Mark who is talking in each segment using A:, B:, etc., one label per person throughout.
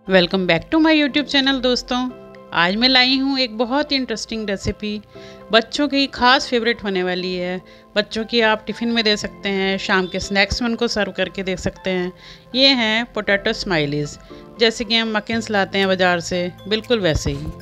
A: Welcome back to my YouTube channel दोस्तों। आज मैं लाई हूँ एक बहुत ही इंटरेस्टिंग रेसिपी। बच्चों की खास फेवरेट होने वाली है। बच्चों की आप टिफ़िन में दे सकते हैं, शाम के स्नैक्स में उनको सर्व करके दे सकते हैं। ये हैं पोटैटो स्माइलीज़, जैसे कि हम मकिन्स लाते हैं बाज़ार से, बिल्कुल वैसे ही।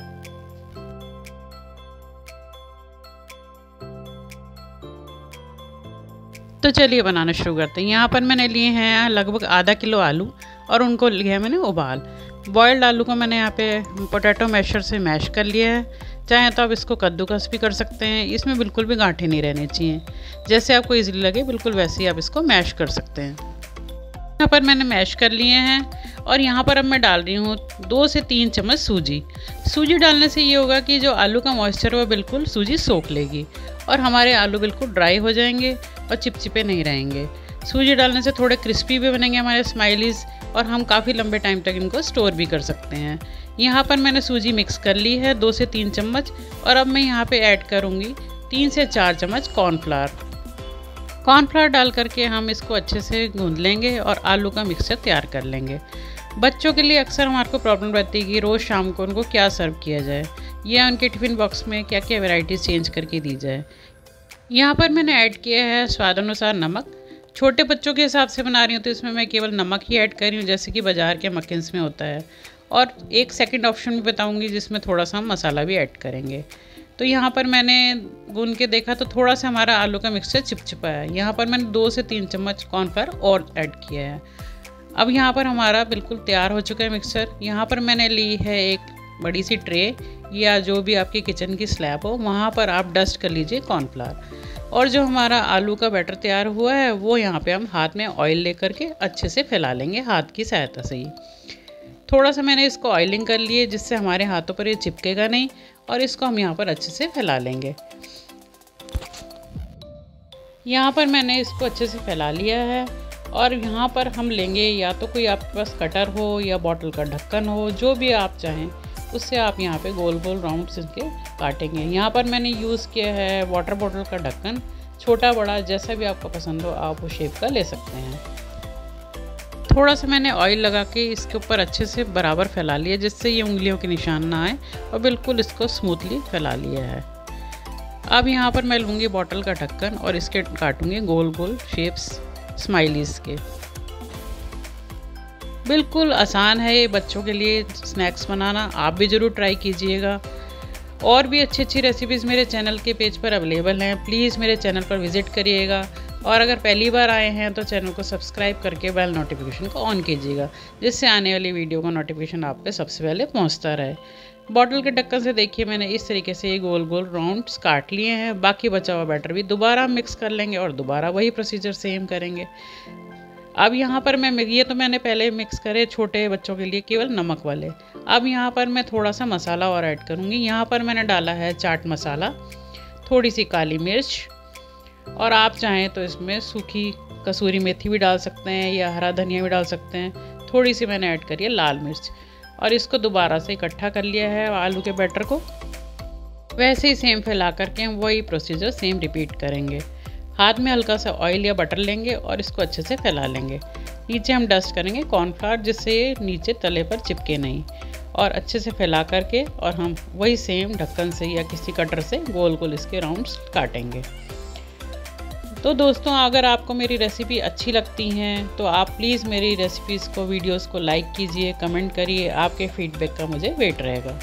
A: तो चलिए बनाना शुरू करते हैं। यहाँ पर मैंने लिए हैं लगभग आधा किलो आलू और उनको लिया है मैंने उबाल। बॉयल्ड आलू को मैंने यहाँ पे पोटैटो मैशर से मैश कर लिया है। चाहे तो आप इसको कद्दूकस भी कर सकते हैं, इसमें बिल्कुल भी गांठें नहीं रहनी चाहिए। जैसे आपको इजीली लगे बिल्कुल वैसे ही आप इसको मैश कर सकते हैं। यहाँ पर मैंने मैश कर लिए हैं और यहाँ पर अब मैं डाल रही हूँ 2 से 3 चम्मच सूजी। सूजी डालने से ये होगा कि जो आलू का मॉइस्चर है वो बिल्कुल सूजी सोख लेगी और हमारे आलू बिल्कुल ड्राई हो जाएंगे और चिपचिपे नहीं रहेंगे। सूजी डालने से थोड़े क्रिस्पी भी बनेंगे हमारे स्माइलीज़ और हम काफ़ी लंबे टाइम तक इनको स्टोर भी कर सकते हैं। यहाँ पर मैंने सूजी मिक्स कर ली है 2 से 3 चम्मच और अब मैं यहाँ पे ऐड करूँगी 3 से 4 चम्मच कॉर्नफ्लावर। कॉर्नफ्लावर डाल करके हम इसको अच्छे से गूंद लेंगे और आलू का मिक्सचर तैयार कर लेंगे। बच्चों के लिए अक्सर हमारे को प्रॉब्लम रहती है कि रोज़ शाम को उनको क्या सर्व किया जाए या उनके टिफ़िन बॉक्स में क्या क्या वैरायटीज़ चेंज करके दी जाए। यहाँ पर मैंने ऐड किया है स्वाद अनुसार नमक। छोटे बच्चों के हिसाब से बना रही हूँ तो इसमें मैं केवल नमक ही ऐड कर रही हूँ, जैसे कि बाज़ार के मकिन्स में होता है। और एक सेकंड ऑप्शन भी बताऊँगी जिसमें थोड़ा सा हम मसाला भी ऐड करेंगे। तो यहाँ पर मैंने गूंद के देखा तो थोड़ा सा हमारा आलू का मिक्सचर चिपचिपा है। यहाँ पर मैंने 2 से 3 चम्मच कॉर्नफ्लावर और ऐड किया है। अब यहाँ पर हमारा बिल्कुल तैयार हो चुका है मिक्सचर। यहाँ पर मैंने ली है एक बड़ी सी ट्रे या जो भी आपकी किचन की स्लैब हो, वहाँ पर आप डस्ट कर लीजिए कॉर्नफ्लावर। और जो हमारा आलू का बैटर तैयार हुआ है वो यहाँ पे हम हाथ में ऑयल लेकर के अच्छे से फैला लेंगे हाथ की सहायता से ही। थोड़ा सा मैंने इसको ऑयलिंग कर लिए जिससे हमारे हाथों पर ये चिपकेगा नहीं और इसको हम यहाँ पर अच्छे से फैला लेंगे। यहाँ पर मैंने इसको अच्छे से फैला लिया है और यहाँ पर हम लेंगे या तो कोई आपके पास कटर हो या बॉटल का ढक्कन हो, जो भी आप चाहें उससे आप यहाँ पे गोल गोल राउंड्स इसके काटेंगे। यहाँ पर मैंने यूज़ किया है वाटर बॉटल का ढक्कन, छोटा बड़ा जैसा भी आपको पसंद हो आप वो शेप का ले सकते हैं। थोड़ा सा मैंने ऑयल लगा के इसके ऊपर अच्छे से बराबर फैला लिया जिससे ये उंगलियों के निशान ना आए और बिल्कुल इसको स्मूथली फैला लिया है। अब यहाँ पर मैं लूँगी बॉटल का ढक्कन और इसके काटूँगी गोल गोल शेप्स स्माइलीज़ के। बिल्कुल आसान है ये बच्चों के लिए स्नैक्स बनाना, आप भी ज़रूर ट्राई कीजिएगा। और भी अच्छी अच्छी रेसिपीज़ मेरे चैनल के पेज पर अवेलेबल हैं, प्लीज़ मेरे चैनल पर विज़िट करिएगा। और अगर पहली बार आए हैं तो चैनल को सब्सक्राइब करके बेल नोटिफिकेशन को ऑन कीजिएगा, जिससे आने वाली वीडियो का नोटिफिकेशन आप पे सबसे पहले पहुंचता रहे। बॉटल के ढक्कन से देखिए मैंने इस तरीके से ये गोल गोल राउंड्स काट लिए हैं। बाकी बचा हुआ बैटर भी दोबारा मिक्स कर लेंगे और दोबारा वही प्रोसीजर सेम करेंगे। अब यहाँ पर ये तो मैंने पहले मिक्स करे छोटे बच्चों के लिए केवल नमक वाले। अब यहाँ पर मैं थोड़ा सा मसाला और ऐड करूँगी। यहाँ पर मैंने डाला है चाट मसाला, थोड़ी सी काली मिर्च और आप चाहें तो इसमें सूखी कसूरी मेथी भी डाल सकते हैं या हरा धनिया भी डाल सकते हैं। थोड़ी सी मैंने ऐड करी है लाल मिर्च और इसको दोबारा से इकट्ठा कर लिया है आलू के बैटर को। वैसे ही सेम फैला करके हम वही प्रोसीजर सेम रिपीट करेंगे। हाथ में हल्का सा ऑयल या बटर लेंगे और इसको अच्छे से फैला लेंगे। नीचे हम डस्ट करेंगे कॉर्नफ्लावर जिससे ये नीचे तले पर चिपके नहीं, और अच्छे से फैला करके और हम वही सेम ढक्कन से या किसी कटर से गोल गोल इसके राउंड्स काटेंगे। तो दोस्तों अगर आपको मेरी रेसिपी अच्छी लगती हैं तो आप प्लीज़ मेरी रेसिपीज़ को वीडियोस को लाइक कीजिए, कमेंट करिए, आपके फीडबैक का मुझे वेट रहेगा।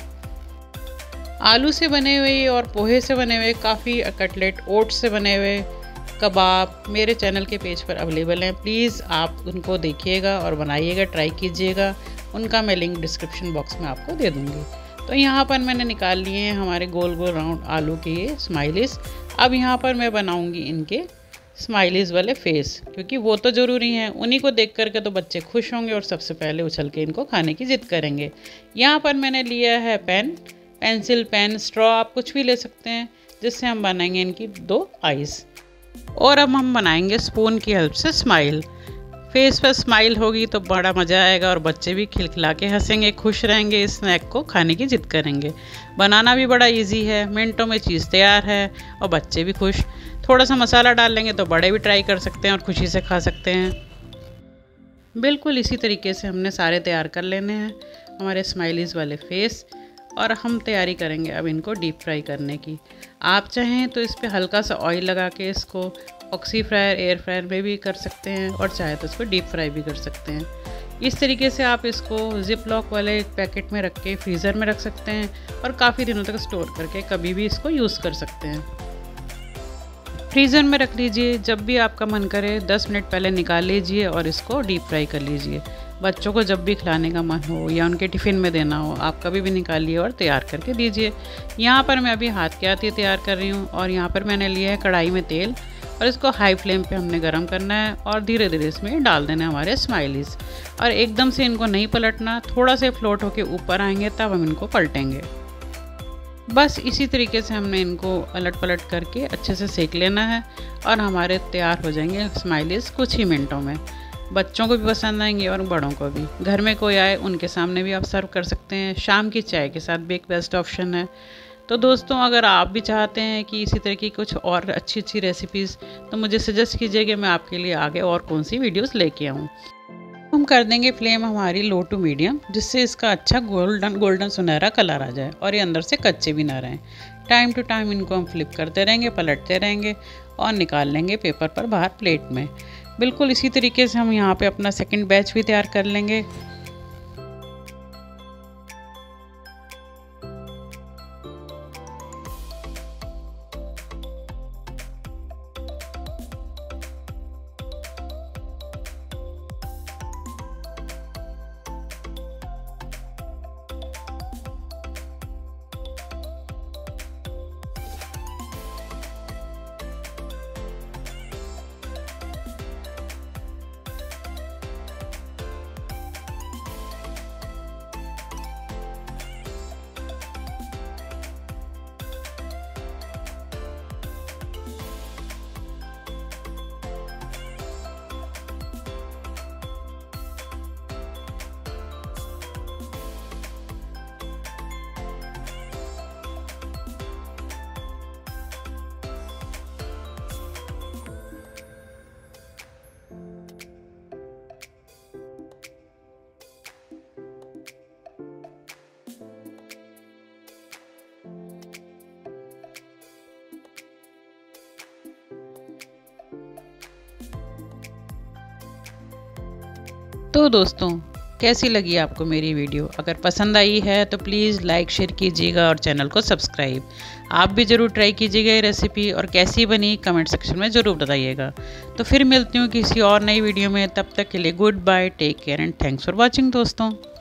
A: आलू से बने हुए और पोहे से बने हुए काफ़ी कटलेट, ओट्स से बने हुए कबाब मेरे चैनल के पेज पर अवेलेबल हैं। प्लीज़ आप उनको देखिएगा और बनाइएगा, ट्राई कीजिएगा। उनका मैं लिंक डिस्क्रिप्शन बॉक्स में आपको दे दूँगी। तो यहाँ पर मैंने निकाल लिए हैं हमारे गोल गोल राउंड आलू के ये स्माइलीज़। अब यहाँ पर मैं बनाऊँगी इनके स्माइलीज़ वाले फेस, क्योंकि वो तो ज़रूरी हैं। उन्हीं को देख करके तो बच्चे खुश होंगे और सबसे पहले उछल के इनको खाने की ज़िद करेंगे। यहाँ पर मैंने लिया है पेन, पेंसिल, पेन, स्ट्रॉ, आप कुछ भी ले सकते हैं, जिससे हम बनाएंगे इनकी 2 आइज़। और अब हम बनाएंगे स्पून की हेल्प से स्माइल। फेस पर स्माइल होगी तो बड़ा मज़ा आएगा और बच्चे भी खिलखिला के हंसेंगे, खुश रहेंगे, इस स्नैक को खाने की ज़िद करेंगे। बनाना भी बड़ा इजी है, मिनटों में चीज़ तैयार है और बच्चे भी खुश। थोड़ा सा मसाला डाल लेंगे तो बड़े भी ट्राई कर सकते हैं और खुशी से खा सकते हैं। बिल्कुल इसी तरीके से हमने सारे तैयार कर लेने हैं। हमारे स्माइलीज़ वाले फेस। और हम तैयारी करेंगे अब इनको डीप फ्राई करने की। आप चाहें तो इस पर हल्का सा ऑयल लगा के इसको ऑक्सी फ्रायर, एयर फ्रायर में भी कर सकते हैं, और चाहे तो इसको डीप फ्राई भी कर सकते हैं। इस तरीके से आप इसको जिप लॉक वाले पैकेट में रख के फ्रीज़र में रख सकते हैं और काफ़ी दिनों तक स्टोर करके कभी भी इसको यूज़ कर सकते हैं। फ्रीज़र में रख लीजिए, जब भी आपका मन करे 10 मिनट पहले निकाल लीजिए और इसको डीप फ्राई कर लीजिए। बच्चों को जब भी खिलाने का मन हो या उनके टिफ़िन में देना हो, आप कभी भी निकालिए और तैयार करके दीजिए। यहाँ पर मैं अभी हाथ के हाथ ही तैयार कर रही हूँ, और यहाँ पर मैंने लिया है कढ़ाई में तेल, और इसको हाई फ्लेम पे हमने गरम करना है और धीरे धीरे इसमें डाल देना है हमारे स्माइलीज़। और एकदम से इनको नहीं पलटना, थोड़ा से फ्लोट होके ऊपर आएंगे तब हम इनको पलटेंगे। बस इसी तरीके से हमने इनको अलट पलट करके अच्छे से सेक लेना है, और हमारे तैयार हो जाएंगे स्माइलीज़ कुछ ही मिनटों में। बच्चों को भी पसंद आएंगे और बड़ों को भी। घर में कोई आए उनके सामने भी आप सर्व कर सकते हैं, शाम की चाय के साथ भी एक बेस्ट ऑप्शन है। तो दोस्तों, अगर आप भी चाहते हैं कि इसी तरह की कुछ और अच्छी अच्छी रेसिपीज़, तो मुझे सजेस्ट कीजिए कि मैं आपके लिए आगे और कौन सी वीडियोस लेके आऊँ। हम कर देंगे फ्लेम हमारी लो टू मीडियम, जिससे इसका अच्छा गोल्डन सुनहरा कलर आ जाए और ये अंदर से कच्चे भी ना रहें। टाइम टू टाइम इनको हम फ्लिप करते रहेंगे, पलटते रहेंगे और निकाल लेंगे पेपर पर बाहर प्लेट में। बिल्कुल इसी तरीके से हम यहाँ पे अपना सेकंड बैच भी तैयार कर लेंगे। तो दोस्तों, कैसी लगी आपको मेरी वीडियो? अगर पसंद आई है तो प्लीज़ लाइक शेयर कीजिएगा और चैनल को सब्सक्राइब। आप भी ज़रूर ट्राई कीजिएगा ये रेसिपी, और कैसी बनी कमेंट सेक्शन में ज़रूर बताइएगा। तो फिर मिलती हूँ किसी और नई वीडियो में, तब तक के लिए good bye, take care and thanks for watching दोस्तों।